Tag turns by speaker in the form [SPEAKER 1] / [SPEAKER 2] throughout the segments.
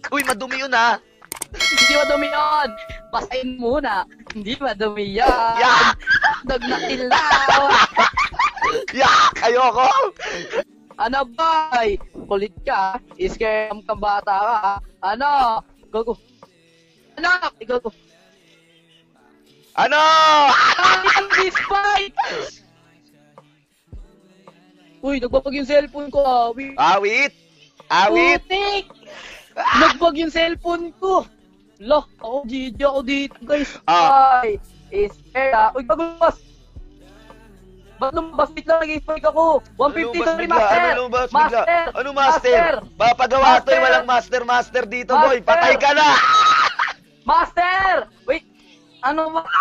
[SPEAKER 1] Uy, madumi yun ha.
[SPEAKER 2] Hindi madumi yun. Basahin muna. Hindi madumi yan.
[SPEAKER 1] Yak!
[SPEAKER 2] Dag na ilaw.
[SPEAKER 1] Yak! Ayoko!
[SPEAKER 2] Ano boy? Kulit ka. Scam ka bata ka. Ano? Gago. Ano? Gago.
[SPEAKER 1] Ano?
[SPEAKER 2] Ay, spike! Uy, nagbabag yung cellphone ko. Awit.
[SPEAKER 1] Awit! Awit!
[SPEAKER 2] Putik! Nagbag yung cellphone ko. Lo, ako GG ako dito guys. Ay, scared ah. Uy, gago boss. Ba't lumabas bigla nag-spike ako? 150 sorry master!
[SPEAKER 1] Ano lumabas bigla?
[SPEAKER 2] Master!
[SPEAKER 1] Ano master? Papagawa to, walang master dito boy. Patay ka na!
[SPEAKER 2] Master! Wait! Ano ba?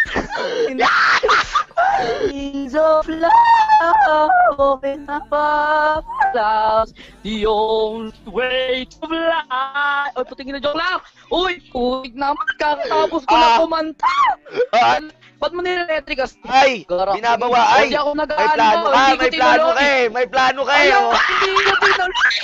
[SPEAKER 2] Wings of love, open up our clouds, the only way to fly. Oy, putingin na joke lang! Uy! Uy naman, kakatapos ko na kumanta! Ba't mo nire-electric as?
[SPEAKER 1] Ay! Binabawa! Ay!
[SPEAKER 2] Hindi ako
[SPEAKER 1] May plano ka! May plano ka eh! May plano ka eh!
[SPEAKER 2] Ayaw! Hindi ko tinuloy!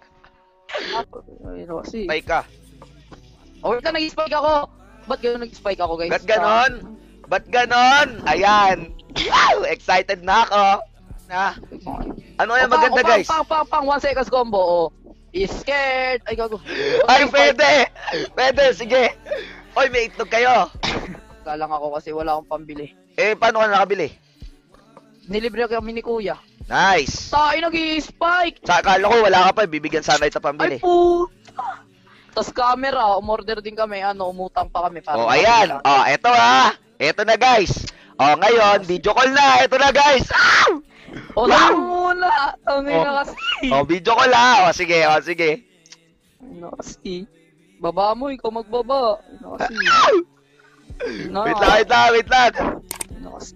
[SPEAKER 2] Ay, kasi.
[SPEAKER 1] Spike ka!
[SPEAKER 2] Oh, wait lang, nag-spike ako! Ba't gano'n nag-spike ako, guys?
[SPEAKER 1] Ba't ganon? Ba't ganon? Ayan! Wow! Excited na ako! Na? Ano yung maganda guys?
[SPEAKER 2] Pang 1 seconds combo, oh. Is scared! Ay, gago.
[SPEAKER 1] Ay, pwede! Pwede, sige! Oy, may itlog kayo!
[SPEAKER 2] Galang ako kasi wala akong pambili.
[SPEAKER 1] Eh, paano ka nakabili?
[SPEAKER 2] Nilibre kami ni kuya.
[SPEAKER 1] Nice!
[SPEAKER 2] Tayo nag-i-spike!
[SPEAKER 1] Sa akala ko wala ka pa, bibigyan sana ito pambili.
[SPEAKER 2] Ay, puta! Tapos camera, umorder din kami, umutang pa kami.
[SPEAKER 1] Oh, ayan! Oh, eto ha! Eto na guys! Oh, ngayon, video call na! Eto na guys! Ah!
[SPEAKER 2] Oh, wow! Muna! Ang ina kasi!
[SPEAKER 1] Oh, video call ha! Oh, sige, oh, sige.
[SPEAKER 2] Ano kasi? Baba mo, ikaw magbaba. Ano kasi?
[SPEAKER 1] Wait lang, wait lang, wait lang!
[SPEAKER 2] Ano kasi?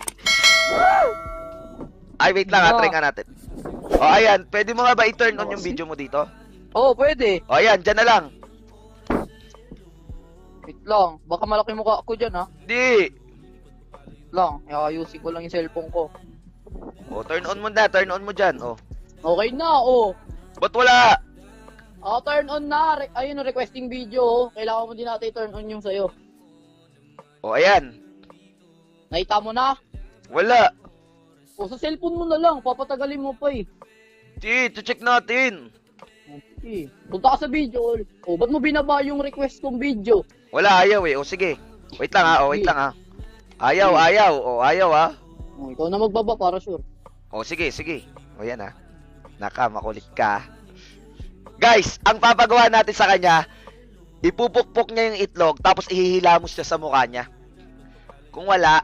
[SPEAKER 1] Ay, wait lang ha, try nga natin. Oh, ayan, pwede mo nga ba i-turn on yung video mo dito?
[SPEAKER 2] Oo, pwede.
[SPEAKER 1] O, ayan, dyan na lang.
[SPEAKER 2] Wait lang, baka malaki mukha ako dyan, ha?
[SPEAKER 1] Di.
[SPEAKER 2] Lang, ayusin ko lang yung cellphone ko.
[SPEAKER 1] O, turn on mo na, turn on mo dyan, o.
[SPEAKER 2] Okay na, oh.
[SPEAKER 1] Ba't wala?
[SPEAKER 2] Turn on na. Ayun, requesting video, oh. Kailangan mo din natin turn on yung sa'yo.
[SPEAKER 1] O, ayan.
[SPEAKER 2] Nakita mo na?
[SPEAKER 1] Wala.
[SPEAKER 2] O, sa cellphone mo na lang. Papatagalin mo pa, eh.
[SPEAKER 1] Di, check natin.
[SPEAKER 2] Okay. Punta ka sa video. O, ba't mo binaba yung request kong video?
[SPEAKER 1] Wala, ayaw eh. O, sige. Wait lang ha, o, wait lang ha. Ayaw, ayaw. O, ayaw ha.
[SPEAKER 2] O, ikaw na magbaba para sure.
[SPEAKER 1] O, sige, sige. O, yan ha. Naka, makulit ka. Guys, ang papagawa natin sa kanya, ipupukpok niya yung itlog, tapos ihihilamos siya sa mukha niya. Kung wala,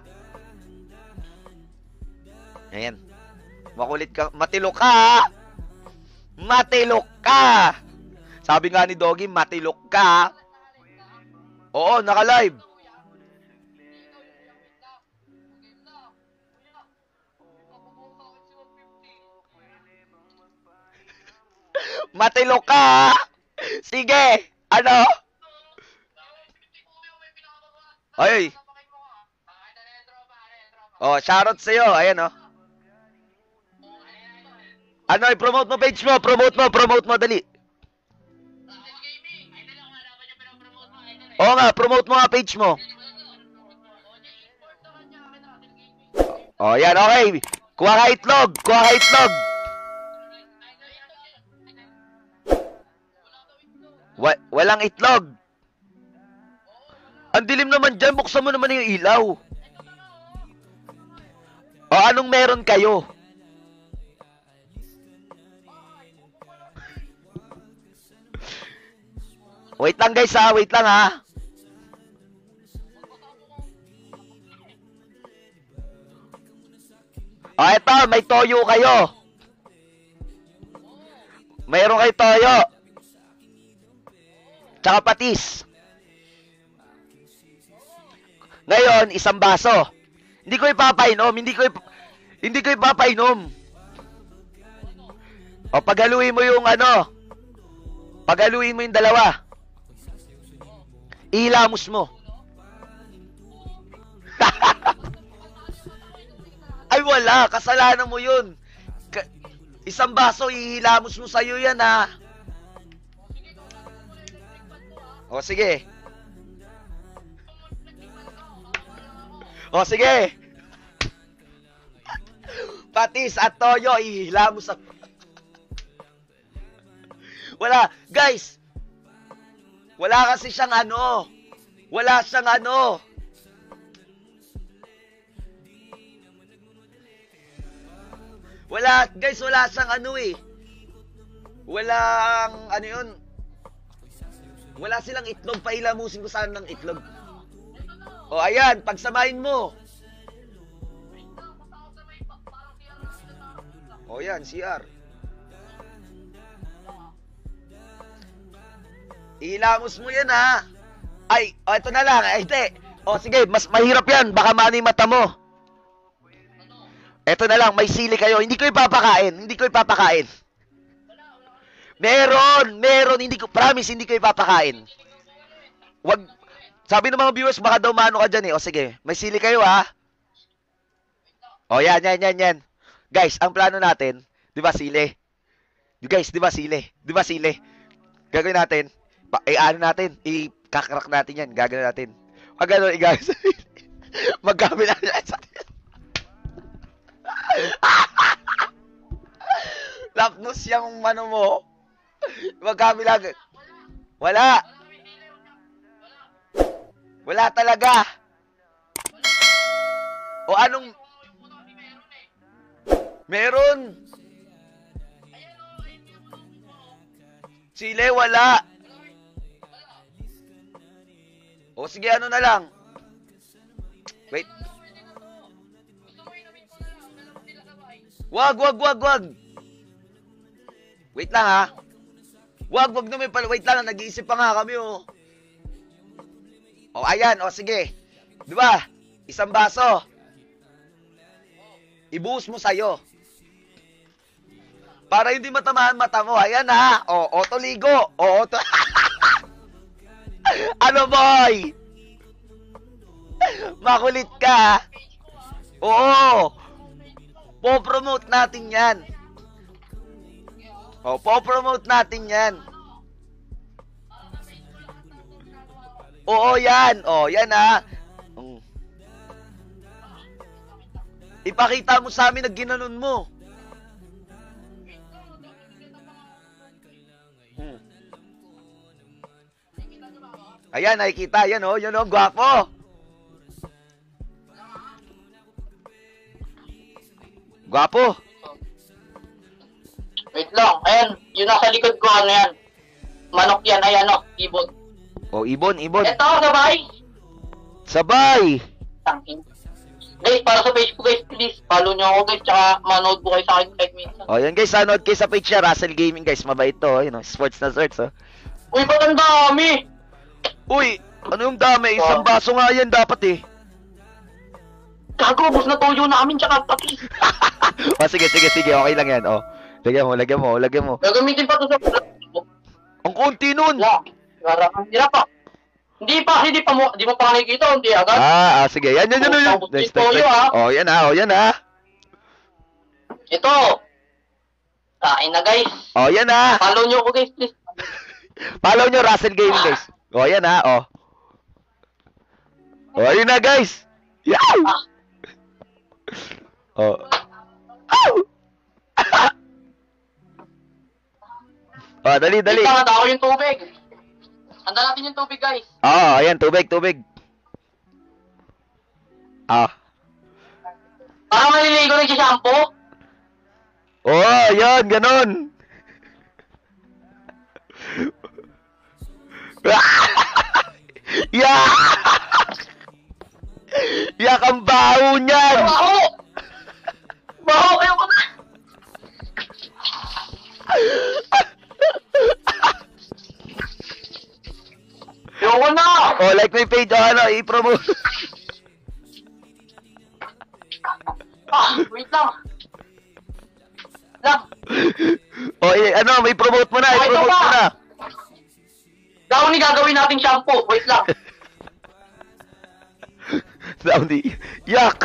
[SPEAKER 1] ayan. Makulit ka. Matilok ka ha. Matilok ka! Sabi nga ni Doggy, matilok ka. Oo, naka-live. Matilok ka! Sige! Ano? Ay! Oh, shoutout sa'yo. Ayan, oh. Ano, i-promote mo page mo, promote mo, dali. Oo nga, promote mo nga page mo. Oh, yan, okay. Kuha ka itlog. Walang itlog. Ang dilim naman dyan, buksan mo naman yung ilaw. O, anong meron kayo? Wait lang guys ha, wait lang ha. O eto, may toyo kayo. Mayroon kayo toyo. Tsaka patis. Ngayon, isang baso. Hindi ko ipapainom, hindi ko ipapainom. O paghaluin mo yung ano. Paghaluin mo yung dalawa. Ihilamos mo. Ay wala, kasalanan mo yun. Isang baso, ihilamos mo sa'yo yan ha. O, sige. O, sige. Patis at toyo, ihila mo sa... Wala. Guys, wala kasi siyang ano. Wala siyang ano. Wala, guys, wala siyang ano eh. Walang, ano yun. Wala silang itlog. Pailamusin ko sana ng itlog. O, ayan, pagsamahin mo. O, yan, CR. Ilamos mo yan, ha. Ay, o, ito na lang. Ay, hindi. O, sige, mas mahirap yan. Baka mano yung mata mo. Ito na lang, may sili kayo. Hindi ko ipapakain. Hindi ko ipapakain. Meron. Hindi ko, promise, hindi ko ipapakain. Wag, sabi ng mga viewers, baka daw mano ka dyan eh. O sige, may sili kayo ha. O yan. Guys, ang plano natin, di ba sili? Guys, di ba sili? Gagawin natin, ano natin, ikakrak natin yan, gagawin natin. Pag gano'n, guys, magkamit na yan sa atin. Lapnos yung mano mo. Magkamit lang. Wala talaga. O anong... Meron. Chile, wala. O sige, ano na lang. Wait. Wag. Wait lang ha. Wag naman pala. Wait lang, nag-iisip pa nga kami oh. O ayan, o sige. 'Di ba? Isang baso. Ibuhos mo sa'yo. Para hindi matamaan mata mo. Ayan ha. O, auto ligo. O, auto... Ano boy? Makulit ka. Oo. Po-promote natin yan. O, po-promote natin yan. Oo, yan. O, yan ha. Ipakita mo sa amin na ginanon mo. Ayan, nakikita. Yan o, gwapo. Gwapo.
[SPEAKER 2] Wait lang. Ayan, yung nasa likod ko, ano yan? Manok yan, ayan o, ibon.
[SPEAKER 1] O, ibon.
[SPEAKER 2] Ito, sabay.
[SPEAKER 1] Sabay.
[SPEAKER 2] Tangin. Guys, para sa Facebook guys, please, follow nyo ako guys, tsaka manood po kayo sa akin kahit minsan.
[SPEAKER 1] O, yan guys, nanood kayo sa page niya, Russell Gaming guys, mabait to, yun o, sports na search o.
[SPEAKER 2] Uy, ba't ang dami?
[SPEAKER 1] Uy, ano yung dami? Isang baso nga yan dapat eh.
[SPEAKER 2] Gago, bus na toyo namin, tsaka pati.
[SPEAKER 1] O, sige, okay lang yan, o. Lagyan mo.
[SPEAKER 2] Gagamitin pa to sa...
[SPEAKER 1] Ang konti nun.
[SPEAKER 2] Wala, garang, hindi na pa. Hindi mo pa nakikita, hindi agad.
[SPEAKER 1] Sige. Yan. Next.
[SPEAKER 2] Toyo, ha?
[SPEAKER 1] Oh, yan ha.
[SPEAKER 2] Ito. Kain na, guys.
[SPEAKER 1] Oh, yan ha.
[SPEAKER 2] Follow nyo ako, guys, please.
[SPEAKER 1] Follow nyo Russell Gaming, guys. Oh, yan ha, oh. Oh, yun na, guys. Yow! Oh. Ow! Oh, dali.
[SPEAKER 2] Ito, ako yung tubig. Handa natin yung tubig, guys.
[SPEAKER 1] Oh, ayan, tubig.
[SPEAKER 2] Parang maliligo rin si shampoo.
[SPEAKER 1] Oh, yan, ganon. Yak! Yak ang baho niyan!
[SPEAKER 2] Baho! Ayaw ko na! Ayaw ko na!
[SPEAKER 1] Oh, like my page, i-promote.
[SPEAKER 2] Wait lang.
[SPEAKER 1] Oh, may promote mo na, i-promote mo na.
[SPEAKER 2] Downy, gagawin nating shampoo. Wait lang.
[SPEAKER 1] Downy. Yak!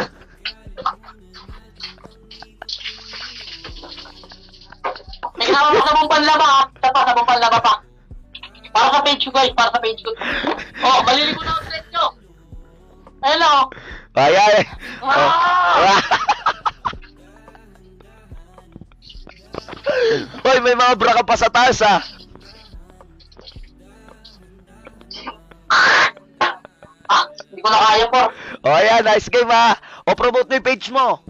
[SPEAKER 2] May kasama pa sabong panlaba, ha? Sabong panlaba pa. Para sa
[SPEAKER 3] page ko guys, para sa page ko. Oh, maliligo na ang thread nyo. Ayun lang oh.
[SPEAKER 1] Ayan.
[SPEAKER 3] Ah!
[SPEAKER 1] Hoy, may mga bra ka pa sa taas ah.
[SPEAKER 3] Hindi ko na kaya po.
[SPEAKER 1] O ayan, nice game ah. O promote mo yung page mo.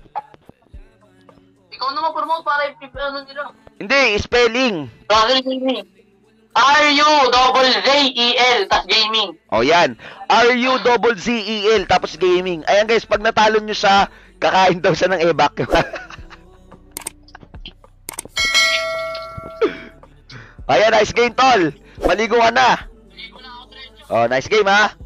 [SPEAKER 3] Ikaw naman promote para ano nila.
[SPEAKER 1] Hindi, spelling.
[SPEAKER 3] Russell Gaming. R-U-Z-Z-E-L, tas gaming.
[SPEAKER 1] O yan. R-U-Z-Z-E-L tapos gaming. Ayan guys, pag natalo nyo siya, kakain daw siya ng evac. Ayan, nice game tol. Maligo ka na. O, nice game ha.